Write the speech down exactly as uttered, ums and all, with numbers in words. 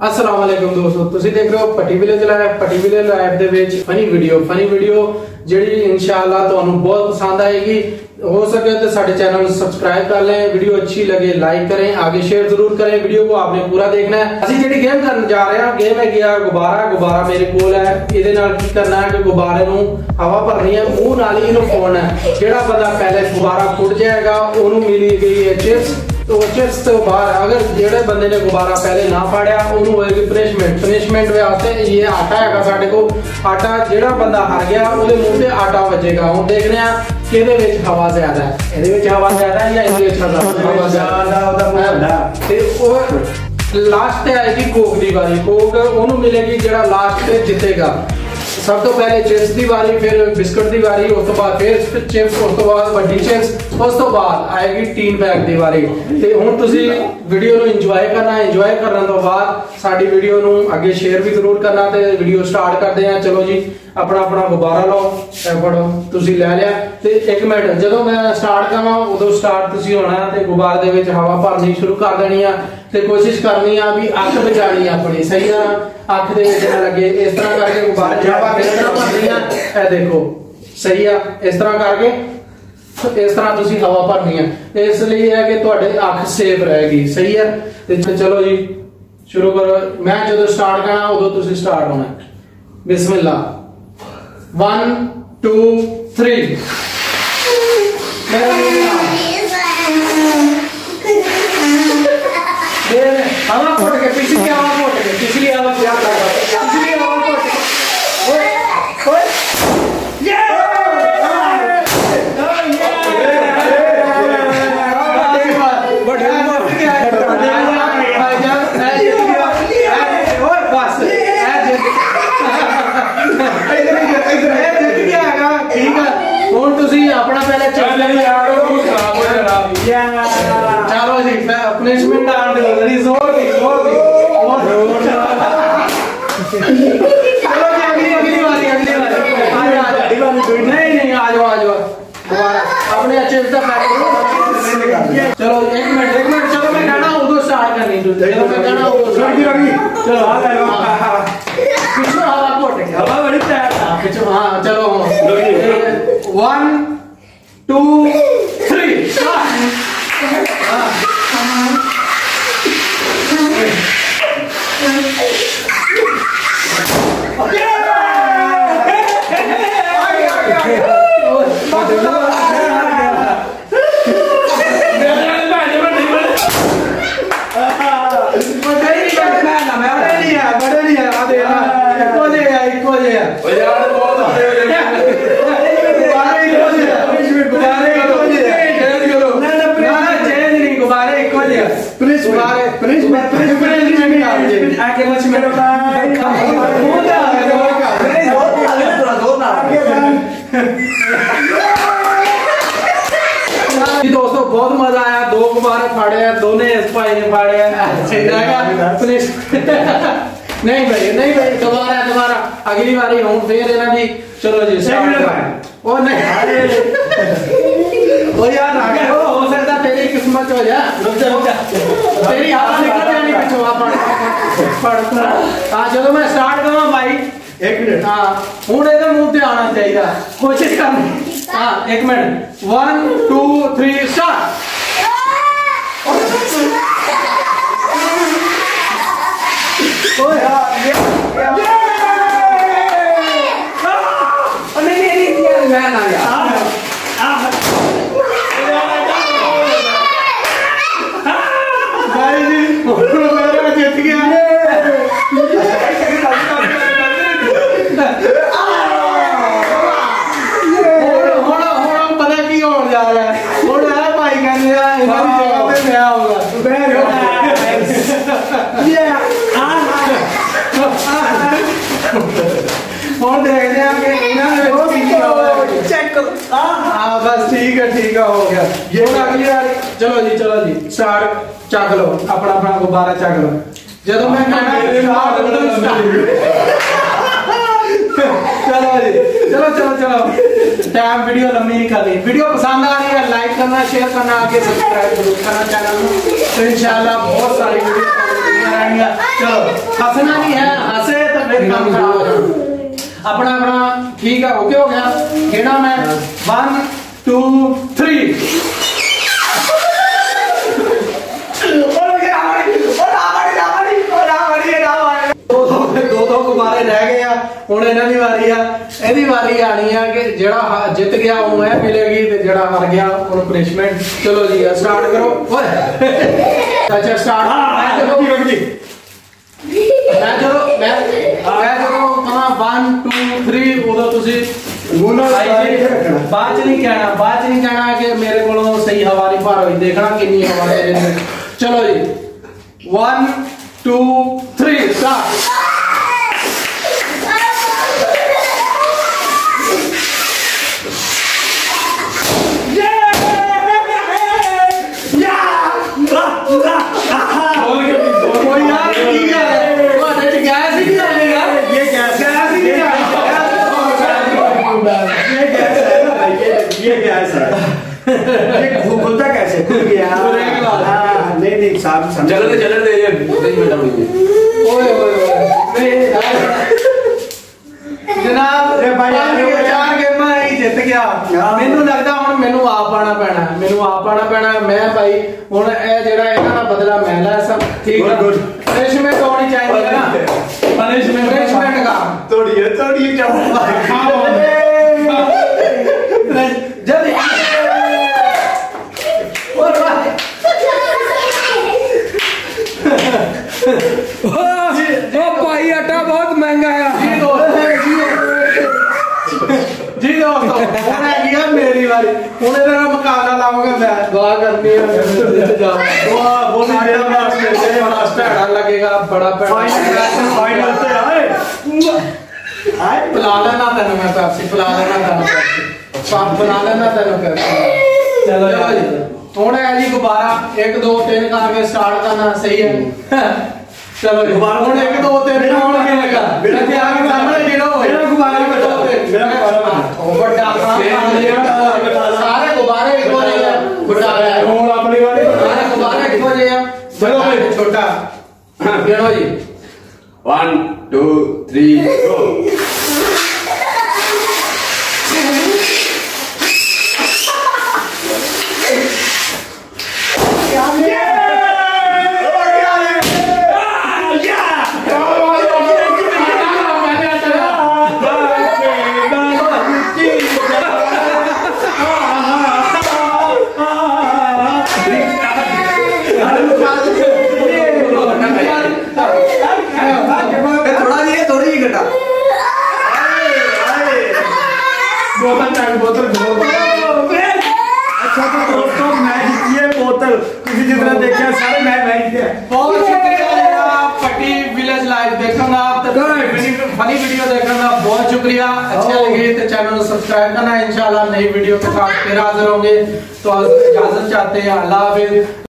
अस्सलाम वालेकुम दोस्तों, तुसी देख रहे हो Patti village live. Patti village live दे विच फनी वीडियो फनी वीडियो जेडी इंशाअल्लाह तुहानू बहुत पसंद आएगी। हो सके तो साडे चैनल को सब्सक्राइब कर लें, वीडियो अच्छी लगे लाइक करें, आगे शेयर जरूर करें। वीडियो को आपने पूरा देखना है। असि जेडी गेम करने जा रहे हैं, गेम है गया गुब्बारा। गुब्बारा मेरे कोल है, इहदे नाल की करना है कि गुब्बारे नू हवा भरनी है, मुंह नाल ही इहनू फोड़ना है। जेड़ा बंदा पहले गुब्बारा फुट जाएगा ओनू मिली गई है चिप्स। तो चिप्स तो बाहर अगर जेड़े बंदे ने गुब्बारा पहले ना फाड़िया ओनू होएगी पनिशमेंट। पनिशमेंट वास्ते ये आटा हैगा साडे को। आटा जेड़ा बंदा हार गया ओदे मुंह ते आटा वजेगा। हुण देखने आ कि इहदे विच हवा ज्यादा है, इहदे विच हवा ज्यादा है या इहदे विच हवा ज्यादा ओदा मुंह वड्डा। ते ओ लास्ट ते आएगी कोक दी बारी। कोक ओनू मिलेगी जेड़ा लास्ट ते जितेगा। सब तो पहले चिप्स दी बारी, फिर बिस्कुट दी बारी, उस तो बाद फिर चिप्स, उस तो बाद वड्डी चिप्स, उस तो बाद आएगी टीन बैग दी बारी। ते हुण तुसी वीडियो नु एंजॉय करना। एंजॉय करने तो बाद साडी वीडियो नु आगे शेयर भी जरूर करना। ते वीडियो स्टार्ट करते हैं। चलो जी, अपना अपना गुब्बारा लो, ए फड़ो, तुसी ले लिया। ते एक मिनट जदों मैं स्टार्ट करा उदों स्टार्ट तुसी होना ते गुब्बारे दे विच हवा भरनी शुरू कर देनी है। ते कोशिश करनी है भी अख बचानी अपनी, सही है ना, अख दे विच ना लगे। इस तरह करके गुब्बारे च हवा इस तरह भरनी है, ए देखो सही है। इस तरह करके इस तरह तुसी हवा भरनी है, इसलिए है कि तुहाडे अख सेफ रहेगी, सही है। ते चलो जी शुरू करो। मैं जदों स्टार्ट करना उदों तुसी स्टार्ट होना। बिस्मिल्लाह, वन टू थ्री। हवा फुट के पिछली हवा फुट के पिछली हवा क्या लगा पिछली हवा फुट के ओए ओए ये बड़े क्या भाई जान ओए बस ठीक है। हुण तुसी अपना पहले चल यार खराब हो जाना। चलो जी पनिशमेंट आने दो, जरी जोर दी जोर दी और चलो जी अगली अगली बारी अगली बारी आ जा आ जा। नहीं नहीं आ जाओ आ जाओ दोबारा अपने अच्छे से बैठ। चलो एक मिनट एक मिनट चलो मैं गाना उधर स्टार्ट करनी है। चलो मैं गाना उधर स्टार्ट कर। चलो आ जाओ पीछे हवा कोट के हवा बड़ी तैयार था पीछे। हां चलो वन टू थ्री स्टार्ट। हां दोस्तों बहुत मजा आया। दो गुब्बारे फाड़े हैं, दोनों इस भाई ने फाड़े हैं। सही रहेगा प्लीज। नहीं भाई नहीं भाई दोबारा दोबारा अगली बारी हूं फिर है ना जी। चलो जी स्टार्ट। ओ नहीं ओ यार आ गया हो सकता तेरी किस्मत हो जा। रुक जा रुक जा तेरी हवा निकल जानी पिछवा पड़ पड़। हां चलो मैं स्टार्ट करूं भाई। एक मिनट। हां हुन ਇਹਦੇ ਮੂੰਹ ਤੇ ਆਣਾ ਚਾਹੀਦਾ, कोशिश करनी। हां एक minute one two three start. ओ यार ये नहीं नहीं नहीं मैं ना यार भाई जी मेरा जीत गया। और देखते हैं कि इन्होंने चेक करो। हाँ बस ठीक है ठीक है हो गया ये अगली बार। चलो जी चलो जी स्टार्ट। चक लो अपना अपना गुब्बारा चक लो। जब मैं चलो जी चलो चलो चलो टाइम वीडियो लंबी नहीं करनी। वीडियो पसंद आ रही है लाइक करना शेयर करना आगे सब्सक्राइब जरूर करना चैनल। तो इंशाल्लाह बहुत सारी वीडियो रहनिया। चलो हंसना नहीं है, हंसे तो फिर काम खराब हो जाना। अपना अपना ठीक है, ओके हो गया। खेना मैं वन टू थ्री। दो दो गुब्बारे रह गए हैं, हुण इन्हां दी वारी आ। इहदी वारी आनी है कि जेड़ा जित गया वो है मिलेगी ते जेड़ा हार गया उन्हें पनिशमेंट। चलो जी स्टार्ट करो। अच्छा स्टार्ट। मैं जो मैं जो मैं मैं जो कहां वन टू थ्री उदों तुसीं बाद च नहीं कहना, बाद च नहीं कहना कि मेरे को सही हवा नहीं पार हुई। देखना कितनी हवा है। चलो जी वन टू थ्री स्टार्ट। खुलता कैसे? खुल गया। नहीं नहीं साहब चलने चलने दे ये नहीं बेटा मुझे। ओए ओए जनाब चार गेमां ही जित गया। मैनू लगदा हुण मैनू आप आना पैना, मैनू आप आना पैना। मैं भाई हुण ए जेड़ा इन्हां दा बदला मैं लै सब ठीक है। पनिशमेंट होनी चाहिए ना, पनिशमेंट पनिशमेंट का तोड़िए तोड़िए जल्दी ओ भाई आटा बहुत महंगा है। जी दोस्तों हुण है गया मेरी बारी। हुण इहदा मुकाबला लाऊंगा मैं। दुआ करनी है दुआ बोली मेरा मास्टर तेरे बड़ा भैड़ा लगेगा, बड़ा भैड़ा। फाइनल पे आए आए पिला लेना तेन मैं पेप्सी, पिला लेना तेन पेप्सी, सब पिला लेना तेन पेप्सी। चलो जी हुण है जी गुब्बारा एक दो तीन करके स्टार्ट करना सही है। चलो जी हुण एक दो तीन कौन गिनेगा? इत्थे आके सामने गिनो। मेरा गुब्बारा दो तीन मेरा गुब्बारा ओ बड़ा सारे गुब्बारे इको जे हैं। गुब्बारा हुण अपनी वाली सारे गुब्बारे इको जे हैं। चलो भाई छोटा गिनो जी वन टू थ्री गो। बोतल अच्छा तो दोस्तों मैच ये बोतल किसी जितना देखा सारे मैच मैच दिया। बहुत शुक्रिया पट्टी विलेज लाइव देखना आप फनी वीडियो देखना बहुत शुक्रिया। अच्छे लगे तो चैनल को सब्सक्राइब करना। इंशाल्लाह नई वीडियो के साथ फिर हाजिर होंगे। तो इजाजत चाहते हैं। अल्लाह हाफिज।